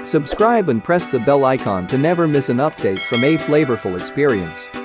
Subscribe and press the bell icon to never miss an update from a flavorful experience.